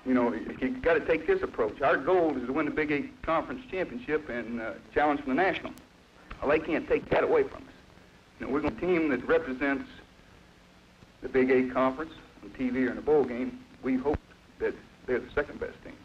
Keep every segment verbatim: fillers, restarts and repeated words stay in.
you know, you got to take this approach. Our goal is to win the Big Eight Conference Championship and uh, challenge for the National. Well, they can't take that away from us. You know, we're going to team that represents the Big Eight Conference on T V or in a bowl game. We hope that they're the second best team.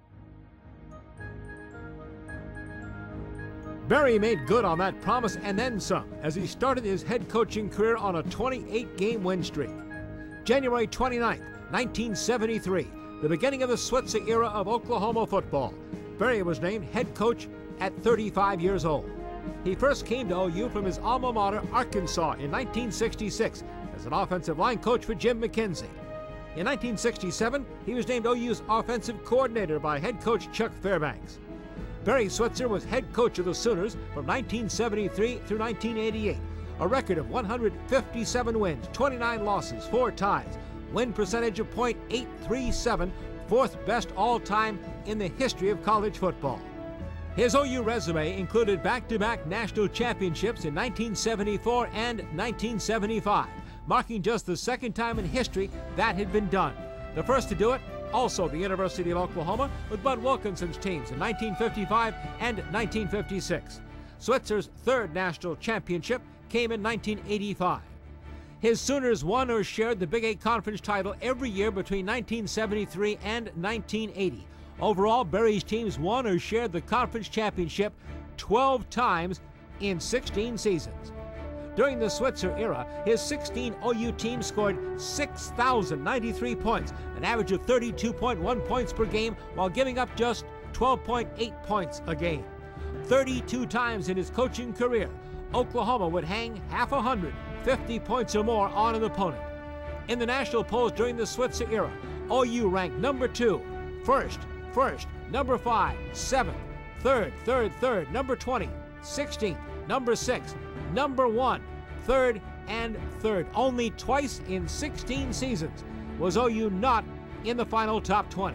Barry made good on that promise and then some as he started his head coaching career on a twenty-eight game win streak. January twenty-ninth, nineteen seventy-three, the beginning of the Switzer era of Oklahoma football. Barry was named head coach at thirty-five years old. He first came to O U from his alma mater, Arkansas, in nineteen sixty-six as an offensive line coach for Jim McKenzie. In nineteen sixty-seven, he was named O U's offensive coordinator by head coach Chuck Fairbanks. Barry Switzer was head coach of the Sooners from nineteen seventy-three through nineteen eighty-eight, a record of one hundred fifty-seven wins, twenty-nine losses, four ties, win percentage of point eight three seven, fourth best all-time in the history of college football. His O U resume included back-to-back national championships in nineteen seventy-four and nineteen seventy-five, marking just the second time in history that had been done. The first to do it, also the University of Oklahoma, with Bud Wilkinson's teams in nineteen fifty-five and nineteen fifty-six. Switzer's third national championship came in nineteen eighty-five. His Sooners won or shared the Big Eight Conference title every year between nineteen seventy-three and nineteen eighty. Overall, Barry's teams won or shared the conference championship twelve times in sixteen seasons. During the Switzer era, his sixteen O U teams scored six thousand ninety-three points, an average of thirty-two point one points per game, while giving up just twelve point eight points a game. thirty-two times in his coaching career, Oklahoma would hang half a hundred, fifty points or more on an opponent. In the national polls during the Switzer era, O U ranked number two, first, first, number five, seventh, third, third, third, number twenty, sixteenth, number six, number one, third, and third. Only twice in sixteen seasons was O U not in the final top twenty.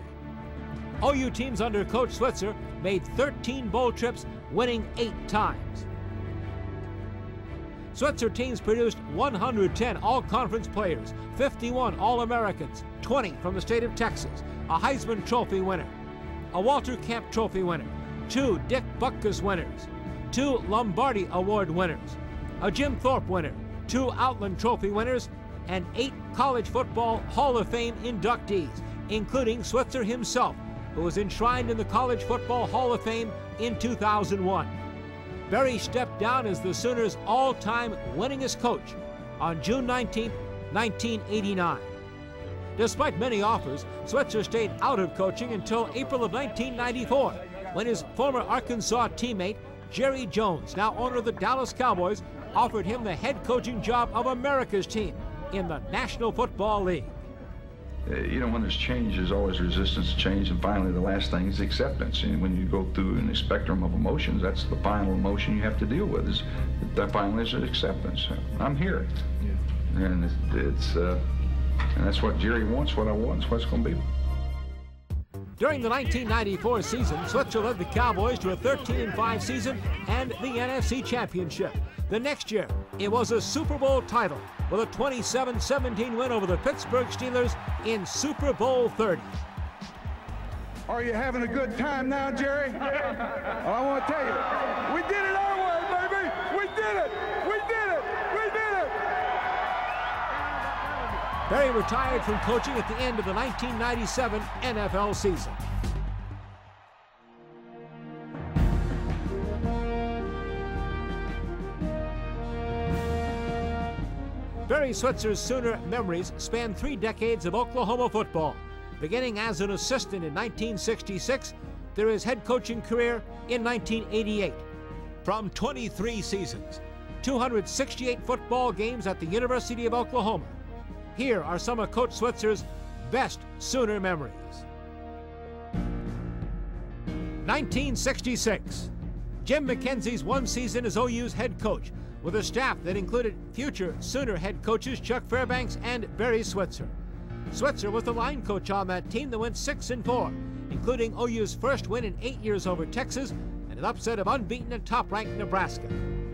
O U teams under Coach Switzer made thirteen bowl trips, winning eight times. Switzer teams produced one hundred ten all-conference players, fifty-one All-Americans, twenty from the state of Texas, a Heisman Trophy winner, a Walter Camp Trophy winner, two Dick Butkus winners, two Lombardi Award winners, a Jim Thorpe winner, two Outland Trophy winners, and eight College Football Hall of Fame inductees, including Switzer himself, who was enshrined in the College Football Hall of Fame in two thousand one. Barry stepped down as the Sooners' all-time winningest coach on June nineteenth, nineteen eighty-nine. Despite many offers, Switzer stayed out of coaching until April of nineteen ninety-four, when his former Arkansas teammate, Jerry Jones, now owner of the Dallas Cowboys, offered him the head coaching job of America's team in the National Football League. Uh, you know, when there's change, there's always resistance to change, and finally the last thing is acceptance. And when you go through in the spectrum of emotions, that's the final emotion you have to deal with, is that finally is acceptance. I'm here. Yeah. And it's, it's uh, and that's what Jerry wants, what I want, it's what it's going to be. During the nineteen ninety-four season, Switzer led the Cowboys to a thirteen and five season and the N F C Championship. The next year, it was a Super Bowl title with a twenty-seven seventeen win over the Pittsburgh Steelers in Super Bowl thirty. Are you having a good time now, Jerry? Well, I want to tell you, we did it our way, baby! We did it! We did it! We did it! Barry retired from coaching at the end of the nineteen ninety-seven N F L season. Barry Switzer's Sooner memories span three decades of Oklahoma football, beginning as an assistant in nineteen sixty-six through his head coaching career in nineteen eighty-eight. From twenty-three seasons, two hundred sixty-eight football games at the University of Oklahoma, here are some of Coach Switzer's best Sooner memories. nineteen sixty-six. Jim McKenzie's one season as O U's head coach, with a staff that included future Sooner head coaches Chuck Fairbanks and Barry Switzer. Switzer was the line coach on that team that went six and four, including O U's first win in eight years over Texas and an upset of unbeaten and top-ranked Nebraska.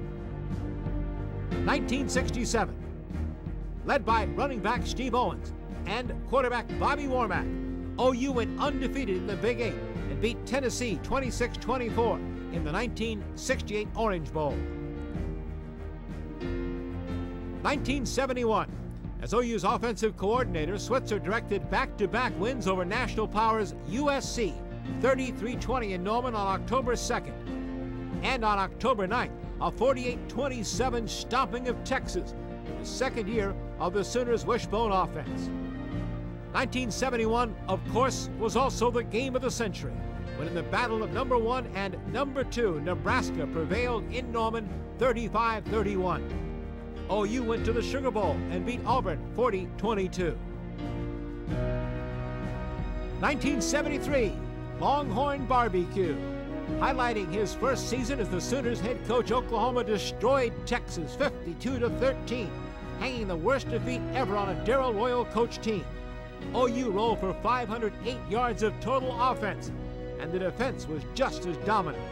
nineteen sixty-seven. Led by running back Steve Owens and quarterback Bobby Warmack, O U went undefeated in the Big Eight and beat Tennessee twenty-six twenty-four in the nineteen sixty-eight Orange Bowl. nineteen seventy-one. As O U's offensive coordinator, Switzer directed back-to-back wins over national powers U S C, thirty-three twenty in Norman on October second. And on October ninth, a forty-eight twenty-seven stomping of Texas, the second year of the Sooners' wishbone offense. nineteen seventy-one, of course, was also the game of the century, when in the battle of number one and number two, Nebraska prevailed in Norman thirty-five thirty-one. O U went to the Sugar Bowl and beat Auburn forty twenty-two. nineteen seventy-three, Longhorn Barbecue. Highlighting his first season as the Sooners head coach, Oklahoma destroyed Texas fifty-two to thirteen, hanging the worst defeat ever on a Darrell Royal coach team. O U rolled for five hundred eight yards of total offense, and the defense was just as dominant.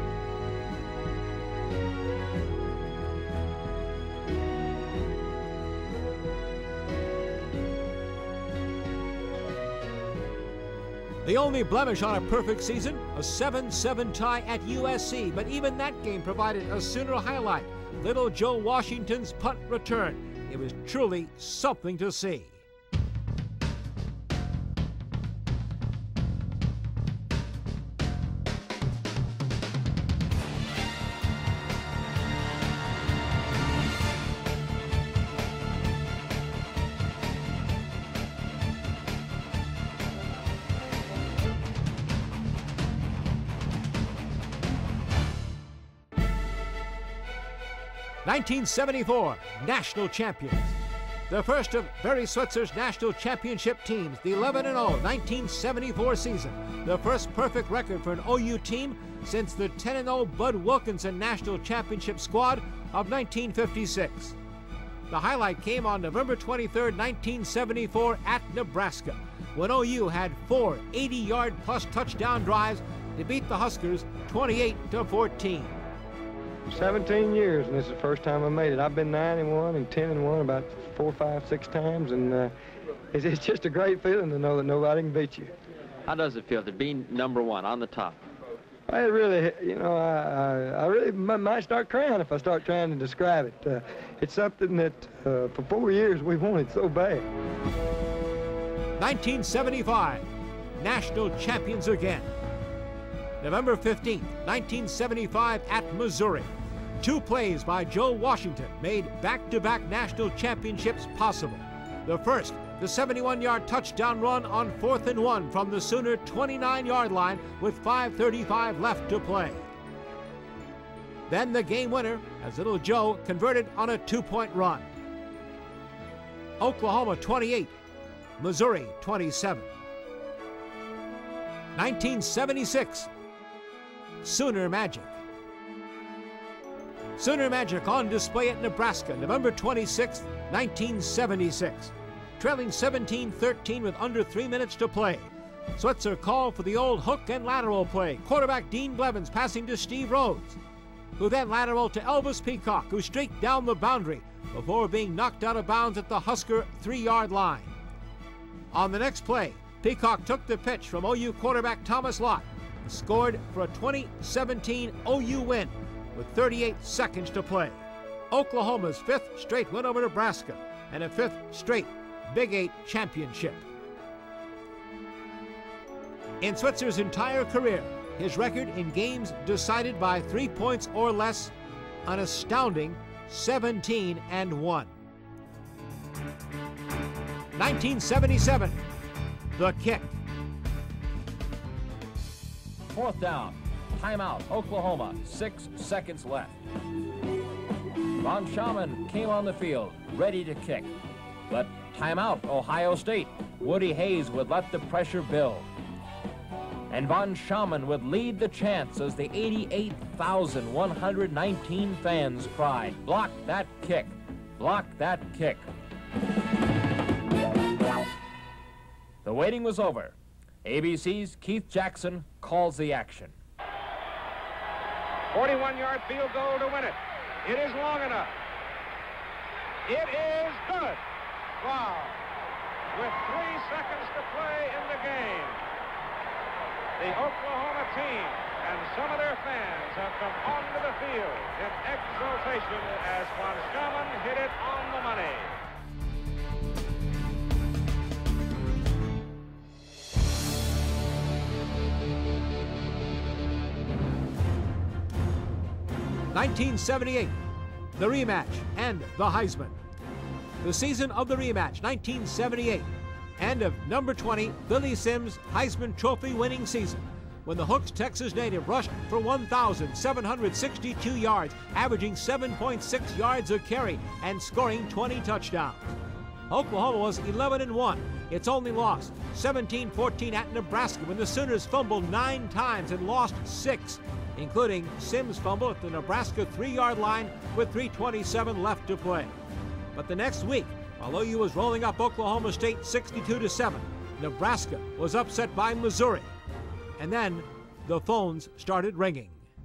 The only blemish on a perfect season, a seven seven tie at U S C, but even that game provided a Sooner highlight, little Joe Washington's punt return. It was truly something to see. nineteen seventy-four, national champions. The first of Barry Switzer's national championship teams, the eleven and oh nineteen seventy-four season. The first perfect record for an O U team since the ten and oh Bud Wilkinson national championship squad of nineteen fifty-six. The highlight came on November twenty-third, nineteen seventy-four at Nebraska, when O U had four eighty-yard plus touchdown drives to beat the Huskers twenty-eight to fourteen. seventeen years, and this is the first time I made it. I've been nine and one and ten and one about four, five, six times, and uh, it's, it's just a great feeling to know that nobody can beat you. How does it feel to be number one on the top? I really, you know, I, I, I really might start crying if I start trying to describe it. Uh, it's something that uh, for four years we've wanted so bad. nineteen seventy-five, national champions again. November fifteenth, nineteen seventy-five at Missouri. Two plays by Joe Washington made back-to-back national championships possible. The first, the seventy-one-yard touchdown run on fourth and one from the Sooner twenty-nine-yard line with five thirty-five left to play. Then the game winner, as little Joe converted on a two-point run. Oklahoma twenty-eight, Missouri twenty-seven. nineteen seventy-six, Sooner Magic. Sooner Magic on display at Nebraska, November twenty-sixth, nineteen seventy-six. Trailing seventeen thirteen with under three minutes to play. Switzer called for the old hook and lateral play. Quarterback Dean Blevins passing to Steve Rhodes, who then lateral to Elvis Peacock, who streaked down the boundary before being knocked out of bounds at the Husker three-yard line. On the next play, Peacock took the pitch from O U quarterback Thomas Lott, scored for a twenty seventeen O U win with thirty-eight seconds to play. Oklahoma's fifth straight win over Nebraska and a fifth straight Big Eight championship. In Switzer's entire career, his record in games decided by three points or less, an astounding seventeen and one. nineteen seventy-seven, the kick. Fourth down, timeout, Oklahoma, six seconds left. Von Schamann came on the field, ready to kick. But timeout, Ohio State. Woody Hayes would let the pressure build. And Von Schamann would lead the chants as the eighty-eight thousand one hundred nineteen fans cried, "Block that kick, block that kick." The waiting was over. A B C's Keith Jackson calls the action. forty-one-yard field goal to win it. It is long enough. It is good. Wow. with three seconds to play in the game. The Oklahoma team and some of their fans have come onto the field in exultation as Von Schaman hit it on the money. nineteen seventy-eight, the rematch and the Heisman. The season of the rematch, nineteen seventy-eight, and of number twenty, Billy Sims' Heisman Trophy winning season, when the Hooks Texas native rushed for one thousand seven hundred sixty-two yards, averaging seven point six yards a carry and scoring twenty touchdowns. Oklahoma was eleven and one. Its only loss, seventeen fourteen at Nebraska, when the Sooners fumbled nine times and lost six, including Sims' fumble at the Nebraska three-yard line with three twenty-seven left to play. But the next week, while O U was rolling up Oklahoma State sixty-two to seven, Nebraska was upset by Missouri. And then the phones started ringing.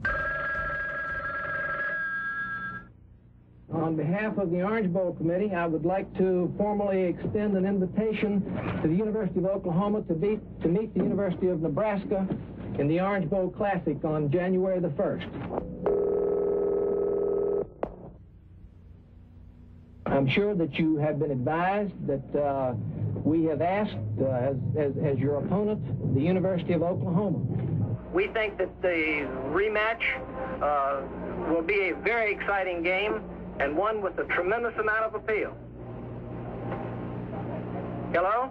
On behalf of the Orange Bowl Committee, I would like to formally extend an invitation to the University of Oklahoma to, be, to meet the University of Nebraska in the Orange Bowl Classic on January the first. I'm sure that you have been advised that uh, we have asked, uh, as, as, as your opponent, the University of Oklahoma. We think that the rematch uh, will be a very exciting game and one with a tremendous amount of appeal. Hello?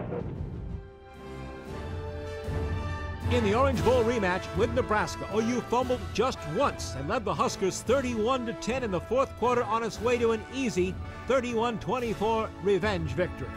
In the Orange Bowl rematch with Nebraska, O U fumbled just once and led the Huskers thirty-one to ten in the fourth quarter on its way to an easy thirty-one twenty-four revenge victory.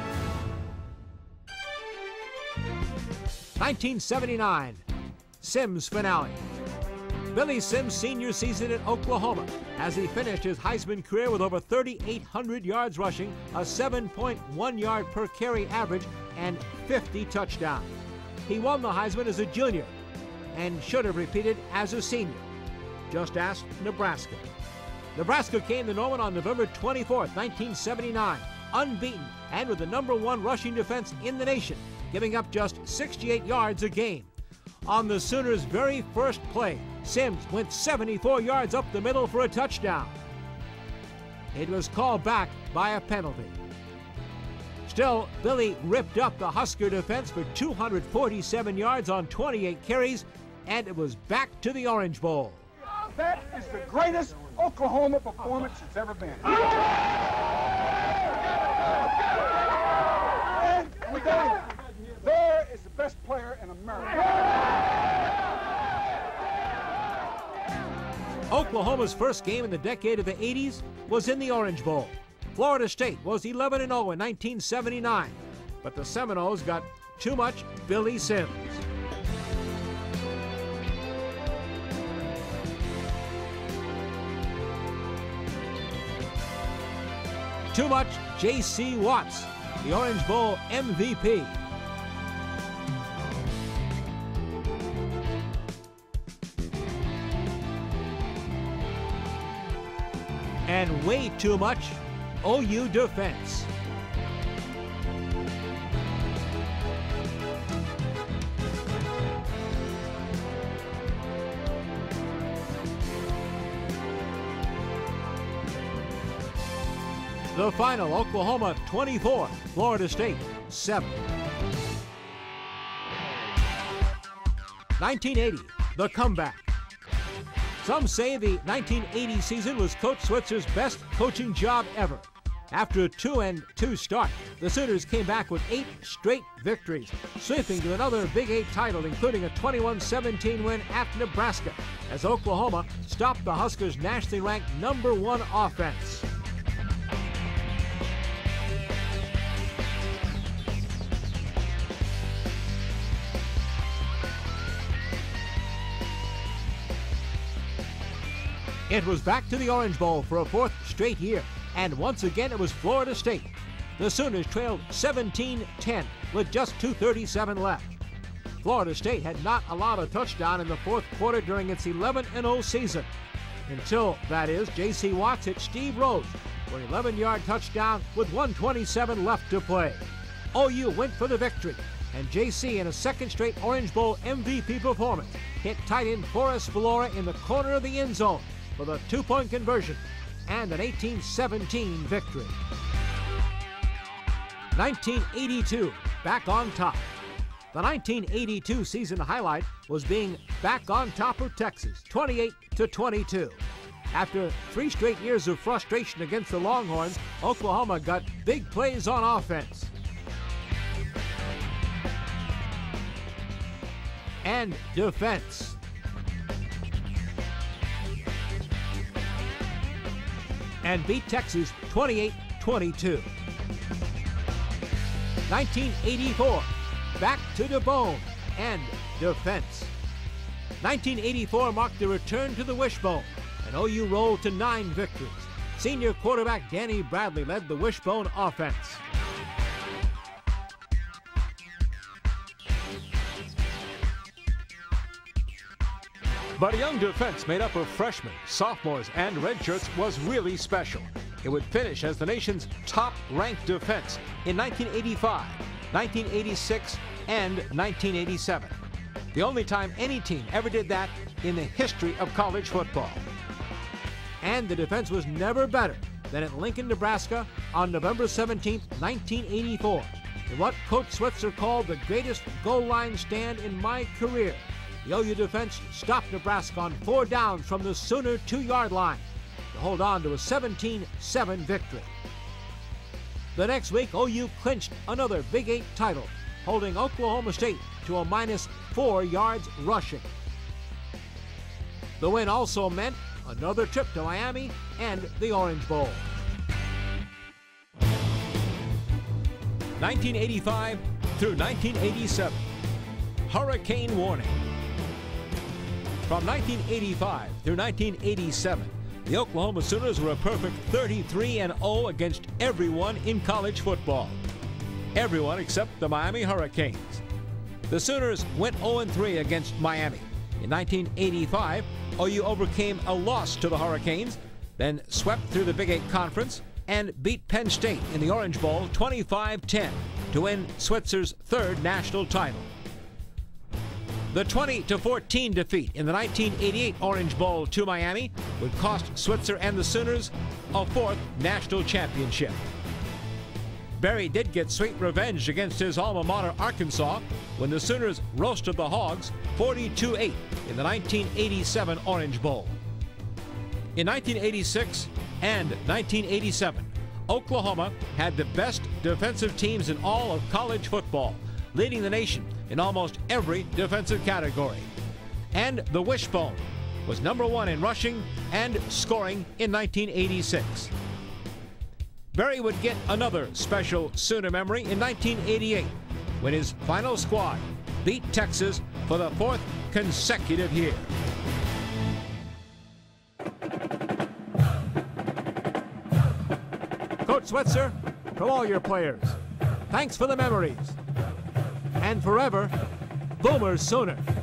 nineteen seventy-nine, Sims finale. Billy Sims' senior season at Oklahoma, as he finished his Heisman career with over thirty-eight hundred yards rushing, a seven point one yard per carry average, and fifty touchdowns. He won the Heisman as a junior and should have repeated as a senior. Just ask Nebraska. Nebraska came to Norman on November twenty-fourth, nineteen seventy-nine, unbeaten and with the number one rushing defense in the nation, giving up just sixty-eight yards a game. On the Sooners' very first play, Sims went seventy-four yards up the middle for a touchdown. It was called back by a penalty. Still, Billy ripped up the Husker defense for two hundred forty-seven yards on twenty-eight carries, and it was back to the Orange Bowl. That is the greatest Oklahoma performance that's ever been. And we did it. There is the best player in America. Oklahoma's first game in the decade of the eighties was in the Orange Bowl. Florida State was eleven and oh in nineteen seventy-nine, but the Seminoles got too much Billy Sims. Too much J C Watts, the Orange Bowl M V P. And way too much O U defense. The final, Oklahoma twenty-four, Florida State seven. nineteen eighty, the comeback. Some say the nineteen eighty season was Coach Switzer's best coaching job ever. After a two and two start, the Sooners came back with eight straight victories, sweeping to another Big Eight title, including a twenty-one seventeen win at Nebraska, as Oklahoma stopped the Huskers' nationally ranked number one offense. It was back to the Orange Bowl for a fourth straight year, and once again it was Florida State. The Sooners trailed seventeen ten with just two thirty-seven left. Florida State had not allowed a touchdown in the fourth quarter during its eleven and oh season. Until, that is, J C Watts hit Steve Rhodes for an eleven yard touchdown with one twenty-seven left to play. O U went for the victory, and J C, in a second straight Orange Bowl M V P performance, hit tight end Forrest Valora in the corner of the end zone for the two-point conversion and an eighteen seventeen victory. nineteen eighty-two, back on top. The nineteen eighty-two season highlight was being back on top of Texas, twenty-eight to twenty-two. After three straight years of frustration against the Longhorns, Oklahoma got big plays on offense. And defense. And beat Texas twenty-eight twenty-two. nineteen eighty-four, back to the bone and defense. nineteen eighty-four marked the return to the wishbone, and O U rolled to nine victories. Senior quarterback Danny Bradley led the wishbone offense. But a young defense made up of freshmen, sophomores, and redshirts was really special. It would finish as the nation's top-ranked defense in nineteen eighty-five, nineteen eighty-six, and nineteen eighty-seven. The only time any team ever did that in the history of college football. And the defense was never better than at Lincoln, Nebraska on November seventeenth, nineteen eighty-four, in what Coach Switzer called the greatest goal line stand in my career. The O U defense stopped Nebraska on four downs from the Sooner two-yard line to hold on to a seventeen seven victory. The next week, O U clinched another Big Eight title, holding Oklahoma State to a minus four yards rushing. The win also meant another trip to Miami and the Orange Bowl. nineteen eighty-five through nineteen eighty-seven. Hurricane warning. From nineteen eighty-five through nineteen eighty-seven, the Oklahoma Sooners were a perfect thirty-three and oh against everyone in college football. Everyone except the Miami Hurricanes. The Sooners went oh and three against Miami. In nineteen eighty-five, O U overcame a loss to the Hurricanes, then swept through the Big Eight Conference and beat Penn State in the Orange Bowl twenty-five ten to win Switzer's third national title. The twenty to fourteen defeat in the nineteen eighty-eight Orange Bowl to Miami would cost Switzer and the Sooners a fourth national championship. Barry did get sweet revenge against his alma mater, Arkansas, when the Sooners roasted the Hogs forty-two eight in the nineteen eighty-seven Orange Bowl. In nineteen eighty-six and nineteen eighty-seven, Oklahoma had the best defensive teams in all of college football, leading the nation in almost every defensive category. And the wishbone was number one in rushing and scoring in nineteen eighty-six. Barry would get another special Sooner memory in nineteen eighty-eight, when his final squad beat Texas for the fourth consecutive year. Coach Switzer, to all your players, thanks for the memories. And forever, Boomer Sooner.